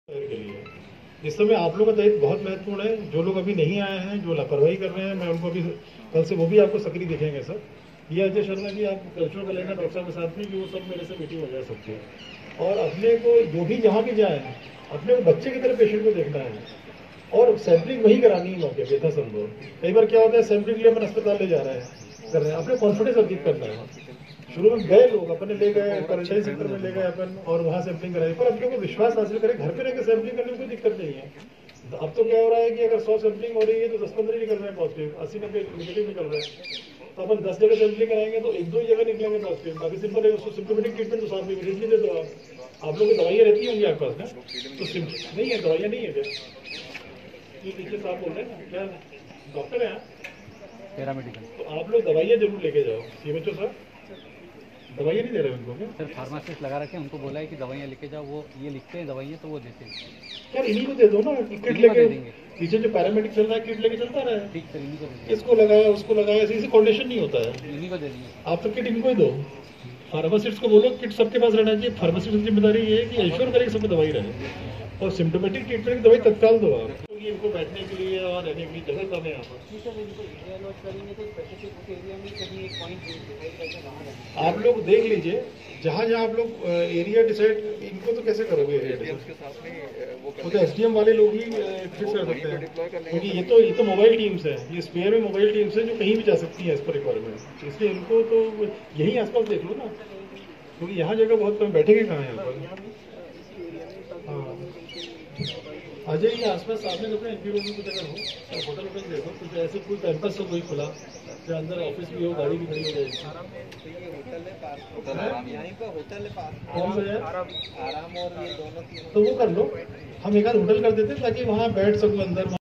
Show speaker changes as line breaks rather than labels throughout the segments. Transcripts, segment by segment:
के लिए इस समय आप लोगों का दायित्व बहुत महत्वपूर्ण है। जो लोग अभी नहीं आए हैं, जो लापरवाही कर रहे हैं, मैं उनको भी कल से वो भी आपको सक्रिय दिखेंगे सर। ये अजय शर्मा जी आप कल्चर का लेना डॉक्टर के साथ में कि वो सब मेरे से मीटिंग हो जाए सबकी। और अपने को जो भी जहाँ भी जाए अपने को बच्चे की तरह पेशेंट को देखना है और सैंपलिंग वही करानी है मौके पे था संभव। कई बार क्या होता है सैंपलिंग के लिए अपन अस्पताल ले जा रहे हैं कर रहे हैं, अपने कॉन्फिडेंस अर्जित करना है। शुरू में गए लोग अपने ले गए क्वारंटाइन सेंटर में ले गए अपन और वहां सैंपलिंग कराई, पर अपने को विश्वास हासिल करें घर पे रहकर सैंपलिंग करने में कोई दिक्कत नहीं है। अब तो क्या हो रहा है कि अगर 100 सैंपलिंग हो रही है तो 10-15 निकल रहे हैं पॉजिटिव, 80-90 निगेटिव निकल रहे हैं। तो अपन 10 जगह सैंपलिंग कराएंगे तो 1-2 जगह निकलेंगे पॉजिटिव, बाकी सिंपल है उसको सिम्टोमेटिक ट्रीटमेंट तो साथ में इमीडिएटली दे दो। आप लोग की दवाइयाँ रहती होंगी आपके पास ना, तो नहीं है दवाइयाँ नहीं है क्या? ये पीछे साहब बोल रहे हैं ना, क्या डॉक्टर है
पैरामेडिकल,
तो आप लोग दवाइयाँ जरूर लेके जाओ। सीएमएचओ साहब दवाइयाँ नहीं दे रहे उनको क्या?
सर फार्मासिस्ट लगा रखे हैं, उनको बोला है कि दवाइयाँ लेके जाओ, वो ये लिखते हैं दवाइयाँ तो वो देते हैं।
यार इन्हीं को दे दो ना, किट लेके पीछे जो पैरामेडिक चल रहा है किट लेके चलता रहे।
ठीक सर, इन्हीं को दे देंगे।
इसको लगाया उसको लगाया, ऐसे कोऑर्डिनेशन नहीं होता है।
इन्हीं को दे देंगे
आप तो किट इनको ही दो। फार्मासिस्ट को बोलो किट सबके पास रहना चाहिए। फार्मासिस्ट की जिम्मेदारी ये है कि इंश्योर करें कि सबको दवाई रहे और सिम्टोमेटिक ट्रीटमेंट की दवाई तत्काल दो आप। तो ये इनको बैठने के लिए और रहने के लिए जगह कम है यहाँ पर। आप लोग देख लीजिए जहाँ जहाँ आप लोग एरिया डिसाइड, इनको तो कैसे करोगे एरिया डिसाइड? वो तो एसडीएम वाले लोग ही फिक्स कर सकते हैं, क्योंकि ये तो मोबाइल टीम्स है, ये स्पेयर में मोबाइल टीम्स है जो कहीं भी जा सकती है एज पर रिक्वायरमेंट। इसलिए इनको तो यही आसपास देख लो ना, क्योंकि यहाँ जगह बहुत कम, बैठेंगे कहाँ यहाँ पर? हाँ अजय ये आसपास सामने लोग एनपीओ कुछ अगर हो होटल वोटल देखो कुछ ऐसे कोई कैंपस हो कोई खुला जो अंदर ऑफिस भी हो, गाड़ी भी खड़ी हो जाएगी। कौन सा यार
आराम और ये दोनों
तो वो कर लो, हम एक आध होटल कर देते ताकि वहाँ बैठ सको अंदर।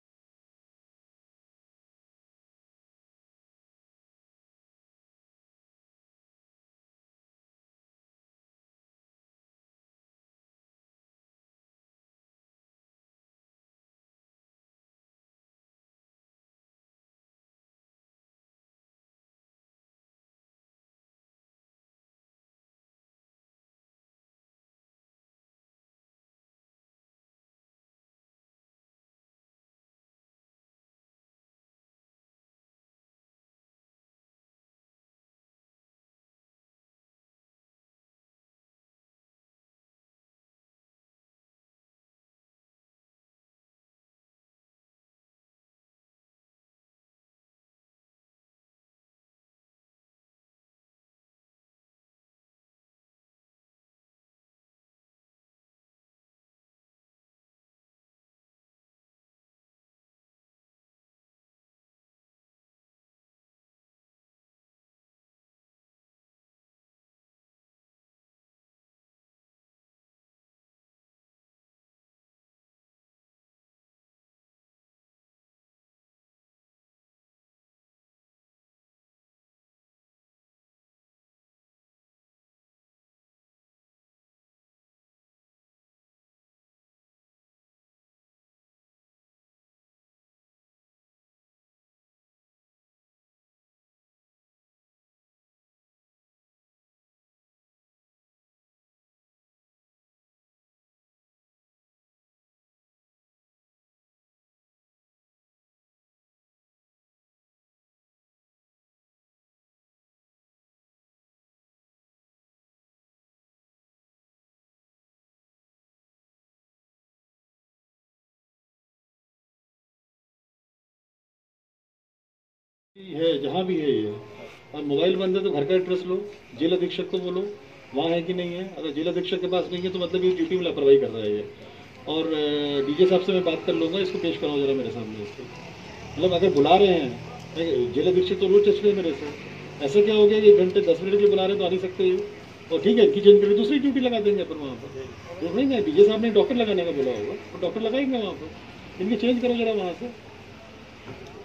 है जहाँ भी है ये, और मोबाइल बंद है तो घर का एड्रेस लो, जेल अधीक्षक को बोलो वहाँ है कि नहीं है। अगर जेल अधीक्षक के पास नहीं है तो मतलब ये ड्यूटी में लापरवाही कर रहा है ये। और डीजे साहब से मैं बात कर लूँगा, इसको पेश कराओ जरा मेरे सामने इसको। मतलब अगर बुला रहे हैं जेल अधीक्षक तो रोज चल रहे मेरे से, ऐसा क्या हो गया कि 1 घंटे 10 मिनट के लिए बुला रहे हैं तो आ नहीं सकते ये। और ठीक है इनकी चेंज करके दूसरी ड्यूटी लगा देंगे अपन वहाँ पर। देख नहीं डीजे साहब ने डॉक्टर लगाने का बोला होगा तो डॉक्टर लगाएंगे वहाँ पर, इनकी चेंज करो जरा वहाँ से।